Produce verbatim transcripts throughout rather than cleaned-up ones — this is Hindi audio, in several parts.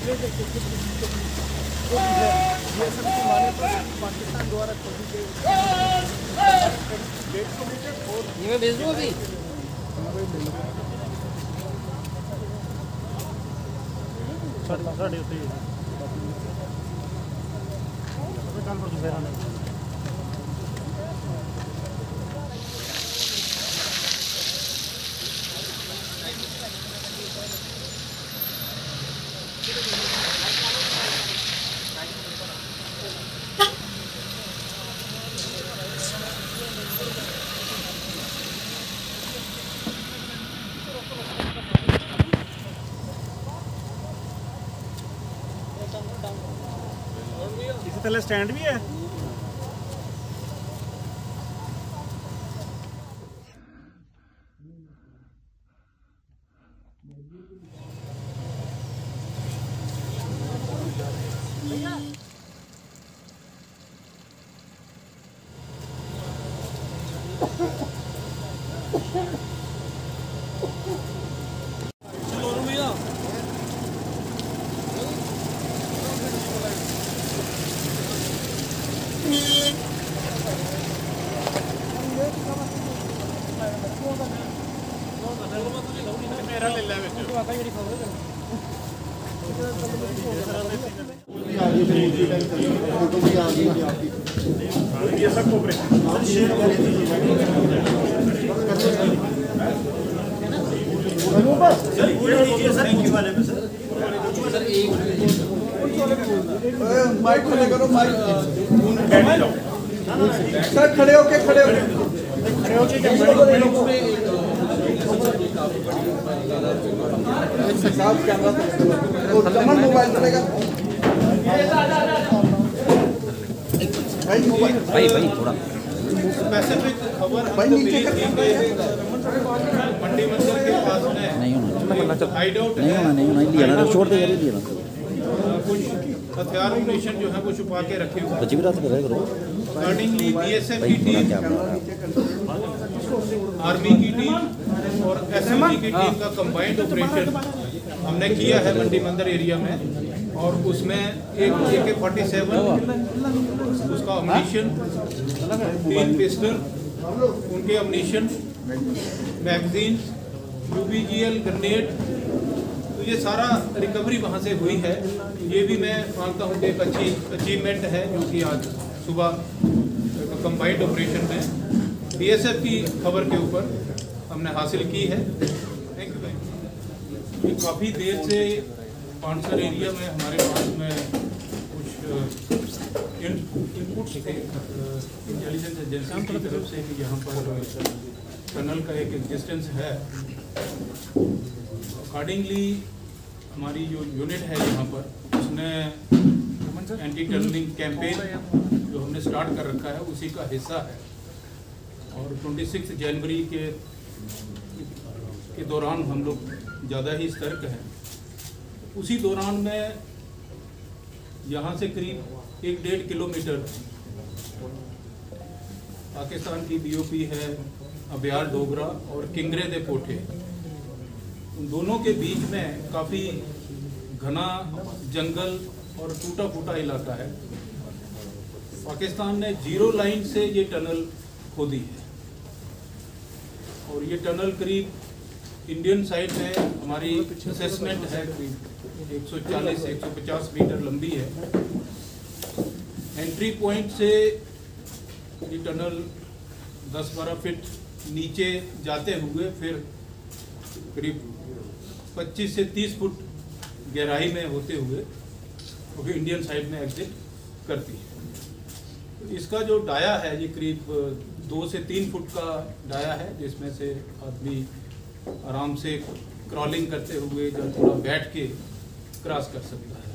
पाकिस्तान द्वारा खोली गई ये मैं भेज दूँ अभी। साढ़े उत्ते कल परसों फिर आने इसी तरह स्टैंड भी है। मेरा ले ले ये सब माइक खड़े करो, माइक सर खड़े होके खड़े होके खड़े होके कैमरा मोबाइल चलेगा भाई भाई थोड़ा स्पेसिफिक खबर भाई नीचे मंडी मंदिर के पास में नहीं होना नहीं नहीं होना नहीं होना लिया ना छोड़ दे यार लिया ना कुछ हथियार मिशन जो है वो छुपा के रखे हुए बच्चे भी रात कर रहे करो अकॉर्डिंगली बीएसएफ की टीम, आर्मी की टीम और एसएमजी की टीम का कंबाइंड ऑपरेशन हमने किया है मंडी मंदिर एरिया में, और उसमें एक ए के फोर्टी सेवन उसका अम्यूनिशन, तीन पिस्टल, उनके अम्यूनिशन, मैगजीन, यूबीजीएल ग्रेनेड, तो ये सारा रिकवरी वहाँ से हुई है। ये भी मैं मानता हूँ कि एक अच्छी अचीवमेंट है जो कि आज सुबह कंबाइंड ऑपरेशन में बीएसएफ की खबर के ऊपर हमने हासिल की है। थैंक यू भाई। काफ़ी देर से पानसर एरिया में हमारे पास में कुछ इनपुट्स थे इंटेलिजेंस एजेंसी की तरफ से कि यहाँ पर टनल का एक एग्जिस्टेंस है। अकॉर्डिंगली हमारी जो यूनिट है यहाँ पर उसने एंटी टनलिंग कैंपेन जो हमने स्टार्ट कर रखा है उसी का हिस्सा है, और छब्बीस जनवरी के के दौरान हम लोग ज़्यादा ही सतर्क हैं। उसी दौरान में यहाँ से करीब एक डेढ़ किलोमीटर पाकिस्तान की बीओपी है अब्यार डोगरा और किंगरे दे कोठे, उन दोनों के बीच में काफ़ी घना जंगल और टूटा फूटा इलाका है। पाकिस्तान ने जीरो लाइन से ये टनल खोदी है, और ये टनल करीब इंडियन साइड में हमारी असेसमेंट है करीब एक सौ चालीस से एक सौ पचास मीटर लंबी है। एंट्री पॉइंट से ये टनल दस बारह फीट नीचे जाते हुए फिर करीब पच्चीस से तीस फुट गहराई में होते हुए वो भी इंडियन साइड में एग्जिट करती है। तो इसका जो डाया है ये करीब दो से तीन फुट का डाया है, जिसमें से आदमी आराम से क्रॉलिंग करते हुए या थोड़ा बैठ के क्रॉस कर सकता है।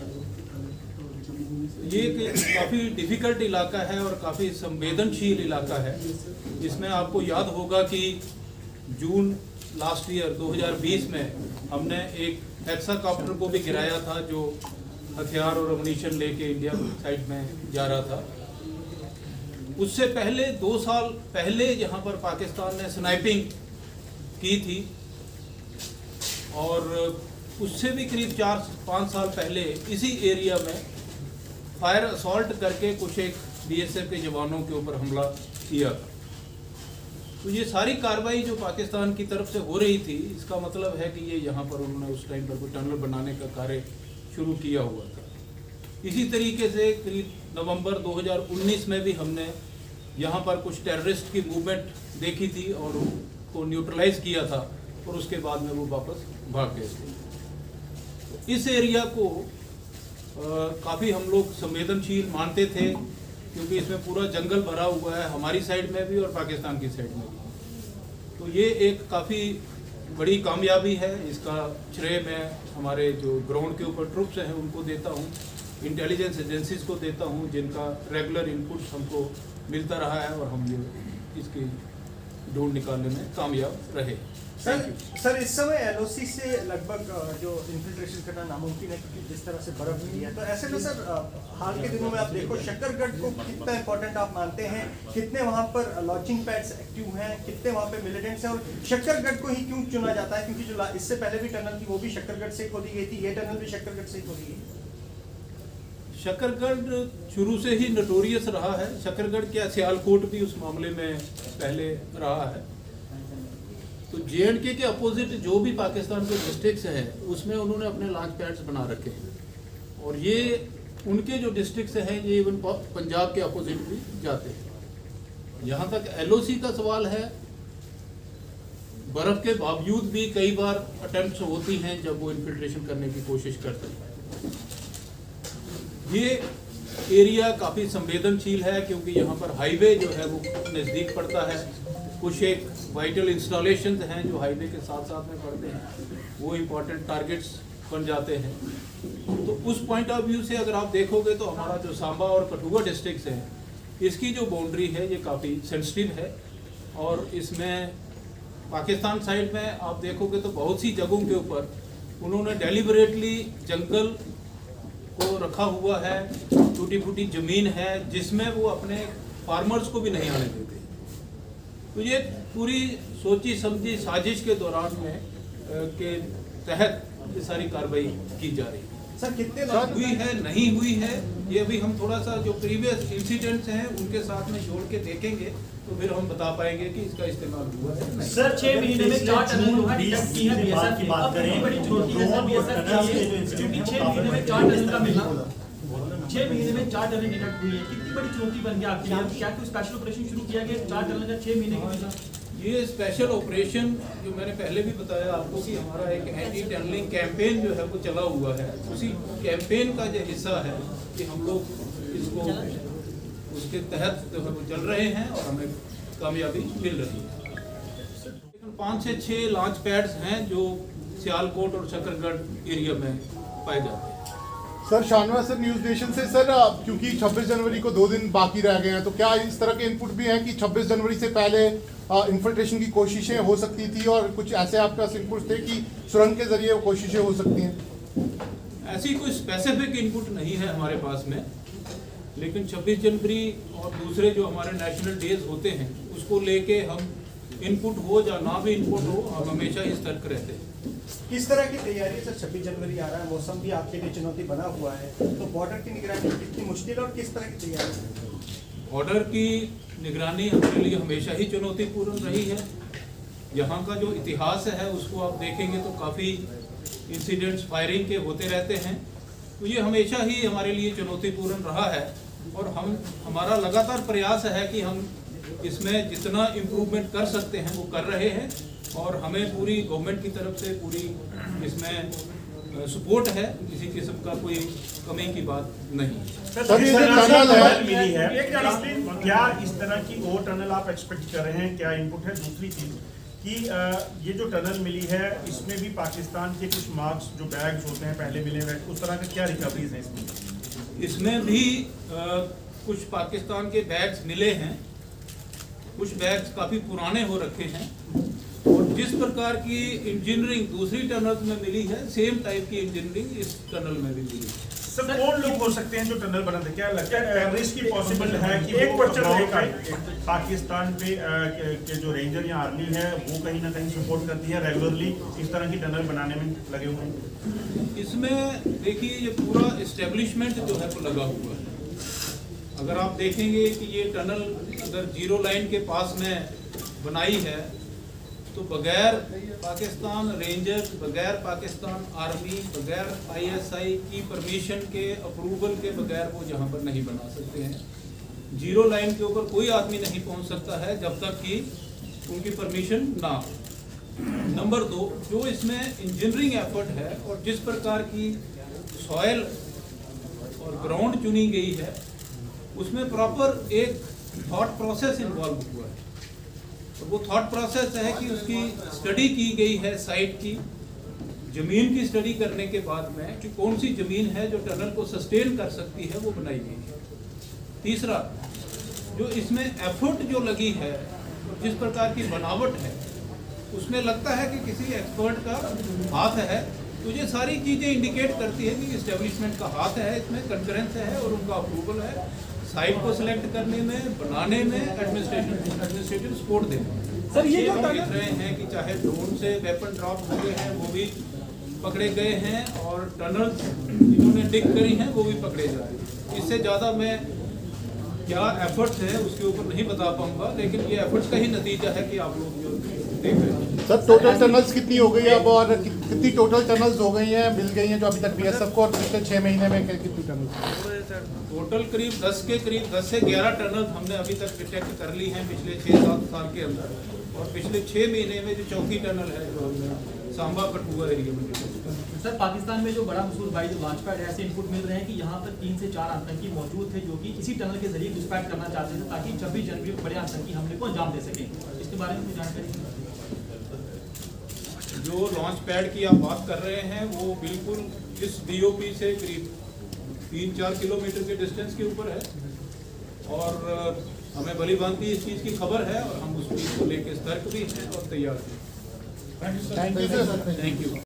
ये काफ़ी डिफ़िकल्ट इलाका है और काफ़ी संवेदनशील इलाका है। इसमें आपको याद होगा कि जून लास्ट ईयर दो हज़ार बीस में हमने एक हेक्साकॉप्टर को भी गिराया था जो हथियार और अम्यूनिशन लेके इंडिया साइड में जा रहा था। उससे पहले दो साल पहले यहाँ पर पाकिस्तान ने स्नाइपिंग की थी, और उससे भी करीब चार पाँच साल पहले इसी एरिया में फायर असॉल्ट करके कुछ एक बीएसएफ के जवानों के ऊपर हमला किया था। तो ये सारी कार्रवाई जो पाकिस्तान की तरफ से हो रही थी, इसका मतलब है कि ये यहाँ पर उन्होंने उस टाइम पर कोई टनल बनाने का कार्य शुरू किया हुआ था। इसी तरीके से करीब नवंबर दो हज़ार उन्नीस में भी हमने यहाँ पर कुछ टेररिस्ट की मूवमेंट देखी थी और उनको न्यूट्रलाइज किया था और उसके बाद में वो वापस भाग गए थे। तो इस एरिया को काफ़ी हम लोग संवेदनशील मानते थे, क्योंकि इसमें पूरा जंगल भरा हुआ है, हमारी साइड में भी और पाकिस्तान की साइड में भी। तो ये एक काफ़ी बड़ी कामयाबी है। इसका श्रेय मैं हमारे जो ग्राउंड के ऊपर ट्रुप्स हैं उनको देता हूँ, इंटेलिजेंस एजेंसीज को देता हूँ, जिनका रेगुलर इनपुट हमको मिलता रहा है और हम ये इसकी ढूंढ निकालने में कामयाब रहे। सर सर इस समय एलओसी से लगभग जो इन्फिल्ट्रेशन करना नामुमकिन है, क्योंकि जिस तरह से बर्फ गिरी है। तो ऐसे में सर हाल के दिनों में आप देखो शकरगढ़ को कितना इंपॉर्टेंट आप मानते हैं, कितने वहाँ पर लॉन्चिंग पैड्स एक्टिव हैं, कितने वहाँ पे मिलिटेंट्स हैं, और शकरगढ़ को ही क्यों चुना जाता है? क्योंकि जो इससे पहले भी टनल थी वो भी शकरगढ़ से खोदी गई थी, ये टनल भी शकरगढ़ से ही खोदी गई। शकरगढ़ शुरू से ही नोटोरियस रहा है। शकरगढ़ क्या, सियालकोट भी उस मामले में पहले रहा है। तो जे एंड के के अपोजिट जो भी पाकिस्तान के डिस्ट्रिक्ट्स हैं उसमें उन्होंने अपने लॉन्च पैड्स बना रखे हैं, और ये उनके जो डिस्ट्रिक्ट्स हैं ये इवन पंजाब के अपोजिट भी जाते हैं। यहाँ तक एलओसी का सवाल है, बर्फ के बावजूद भी कई बार अटेम्प्ट्स होती हैं जब वो इन्फिल्ट्रेशन करने की कोशिश करते हैं। ये एरिया काफ़ी संवेदनशील है, क्योंकि यहाँ पर हाईवे जो है वो नज़दीक पड़ता है। कुछ एक वाइटल इंस्टॉलेशन हैं जो हाईवे के साथ साथ में पड़ते हैं, वो इम्पोर्टेंट टारगेट्स बन जाते हैं। तो उस पॉइंट ऑफ व्यू से अगर आप देखोगे तो हमारा जो सांबा और कठुआ डिस्ट्रिक्ट है, इसकी जो बाउंड्री है ये काफ़ी सेंसिटिव है, और इसमें पाकिस्तान साइड में आप देखोगे तो बहुत सी जगहों के ऊपर उन्होंने डेलिबरेटली जंगल को रखा हुआ है, टूटी फूटी ज़मीन है जिसमें वो अपने फार्मर्स को भी नहीं आने देते। तो ये पूरी सोची समझी साजिश के दौरान में के तहत ये सारी कार्रवाई की जा रही है। सर कितने हुई है नहीं हुई है ये अभी हम थोड़ा सा जो प्रीवियस इंसिडेंट्स हैं उनके साथ में जोड़ के देखेंगे, तो फिर हम बता पाएंगे कि इसका इस्तेमाल हुआ है नहीं। सर छह महीने में चार टनल लोहा डिटेक्ट की है बीएसएफ की बात करें, बड़ी छोटी है सर बीएसएफ के लिए, क्योंकि छह महीने में चार टनल का मिलना, छह महीने में चार टनल डिटेक्ट हुई है, कितनी बड़ी चुनौती बन गया आपके लिए? क्या कोई स्पेशल ऑपरेशन शुरू किया गया चार टनल का छह महीने के मिलना? ये स्पेशल ऑपरेशन जो मैंने पहले भी बताया आपको कि हमारा एक एंटी टनलिंग कैंपेन जो है वो चला हुआ है, उसी कैंपेन का जो हिस्सा है कि हम लोग इसको उसके तहत जो है वो चल रहे हैं और हमें कामयाबी मिल रही है। लेकिन पाँच से छः लॉन्च पैड्स हैं जो सियालकोट और शकरगढ़ एरिया में पाए जाते हैं। Sir Shahnawaz sir news nation से। सर क्योंकि छब्बीस जनवरी को दो दिन बाकी रह गए हैं, तो क्या इस तरह के इनपुट भी हैं कि छब्बीस जनवरी से पहले इन्फिल्ट्रेशन की कोशिशें हो सकती थी, और कुछ ऐसे आपके पास इनपुट थे कि सुरंग के जरिए वो कोशिशें हो सकती हैं? ऐसी कोई स्पेसिफिक इनपुट नहीं है हमारे पास में, लेकिन छब्बीस जनवरी और दूसरे जो हमारे नेशनल डेज होते हैं उसको लेके हम इनपुट हो या ना भी इनपुट हो, हम हमेशा ही सतर्क रहते हैं। किस तरह की तैयारी है सर? छब्बीस जनवरी आ रहा है, मौसम भी आपके लिए चुनौती बना हुआ है, तो बॉर्डर की निगरानी कितनी मुश्किल है और किस तरह की तैयारी है? बॉर्डर की निगरानी हमारे लिए हमेशा ही चुनौतीपूर्ण रही है। यहाँ का जो इतिहास है उसको आप देखेंगे तो काफ़ी इंसिडेंट्स फायरिंग के होते रहते हैं, तो ये हमेशा ही हमारे लिए चुनौतीपूर्ण रहा है, और हम हमारा लगातार प्रयास है कि हम इसमें जितना इम्प्रूवमेंट कर सकते हैं वो कर रहे हैं, और हमें पूरी गवर्नमेंट की तरफ से पूरी इसमें सपोर्ट है, किसी किस्म का कोई कमी की बात नहीं। सर ये जो टनल है मिली है, क्या इस तरह की और टनल आप एक्सपेक्ट कर रहे हैं? क्या इनपुट है? दूसरी चीज कि ये जो टनल मिली है इसमें भी पाकिस्तान के कुछ मार्क्स जो बैग्स होते हैं पहले मिले हुए, उस तरह का क्या रिकवरीज है इसमें? इसमें भी आ, कुछ पाकिस्तान के बैग्स मिले हैं, कुछ बैग्स काफ़ी पुराने हो रखे हैं, और जिस प्रकार की इंजीनियरिंग दूसरी टनल में मिली है, सेम टाइप की इंजीनियरिंग इस टनल में भी मिली है। सर कौन लोग हो सकते हैं जो टनल बनाते हैं? क्या लगता है टेररिस्ट की पॉसिबल है कि एक वो क्वेश्चन ground है, पे पाकिस्तान पे अ, के, के जो रेंजर या आर्मी है वो कहीं ना कहीं सपोर्ट करती है, रेगुलरली इस तरह की टनल बनाने में लगे हुए हैं? इसमें देखिए ये पूरा इस्टेब्लिशमेंट जो है वो लगा हुआ है। अगर आप देखेंगे कि ये टनल अगर जीरो लाइन के पास में बनाई है तो बगैर पाकिस्तान रेंजर्स, बगैर पाकिस्तान आर्मी, बगैर आईएसआई की परमिशन के, अप्रूवल के बगैर वो जहाँ पर नहीं बना सकते हैं। जीरो लाइन के ऊपर कोई आदमी नहीं पहुँच सकता है जब तक कि उनकी परमिशन ना हो। नंबर दो, जो इसमें इंजीनियरिंग एफर्ट है और जिस प्रकार की सॉयल और ग्राउंड चुनी गई है उसमें प्रॉपर एक थॉट प्रोसेस इन्वॉल्व हुआ है। और वो थॉट प्रोसेस है कि उसकी स्टडी की गई है, साइट की ज़मीन की स्टडी करने के बाद में कि कौन सी ज़मीन है जो टनल को सस्टेन कर सकती है, वो बनाई गई है। तीसरा, जो इसमें एफर्ट जो लगी है और जिस प्रकार की बनावट है उसमें लगता है कि किसी एक्सपर्ट का हाथ है। तो ये सारी चीज़ें इंडिकेट करती है कि इस्टेब्लिशमेंट का हाथ है, इसमें कंकरेंस है और उनका अप्रूवल है साइट को सिलेक्ट करने में, बनाने में, एडमिनिस्ट्रेशन एडमिनिस्ट्रेटिव सपोर्ट देने। सर ये जो हम देख रहे हैं कि चाहे ड्रोन से वेपन ड्रॉप हुए हैं वो भी पकड़े गए हैं और टनल जिन्होंने डिग करी हैं वो भी पकड़े जा रहे हैं। इससे ज़्यादा मैं क्या एफर्ट्स है उसके ऊपर नहीं बता पाऊंगा, लेकिन ये एफर्ट्स का ही नतीजा है कि आप लोग जो देख रहे हैं। सर टोटल टनल्स कितनी हो गई अब और कि- कितनी टोटल टनल्स हो गई हैं, मिल गई हैं जो अभी तक बीएसएफ को, और पिछले छः महीने में कि- कितनी टनल्स? टोटल करीब दस के करीब दस से ग्यारह टनल हमने अभी तक डिटेक्ट कर ली हैं पिछले छः सात साल के अंदर। और पिछले छः महीने में जो चौथी टनल है जो हमने सांबा कठुआ एरिया में डिटेक्ट कर ली। सर पाकिस्तान में जो बड़ा मशहूर भाई जो लॉन्च पैड है, ऐसे इनपुट मिल रहे हैं कि यहाँ पर तीन से चार आतंकी मौजूद थे जो कि इसी टनल के जरिए घुसपैठ करना चाहते थे ताकि छब्बीस जनवरी को बड़े आतंकी हमले को अंजाम दे सकें। इसके बारे में कुछ जानकारी? जो लॉन्च पैड की आप बात कर रहे हैं वो बिल्कुल इस बीओपी से करीब तीन चार किलोमीटर के डिस्टेंस के ऊपर है और हमें भली भांति इस चीज़ की खबर है और हम उस चीज़ को लेकर सतर्क भी हैं और तैयार हैं। Thank you sir. Thank you.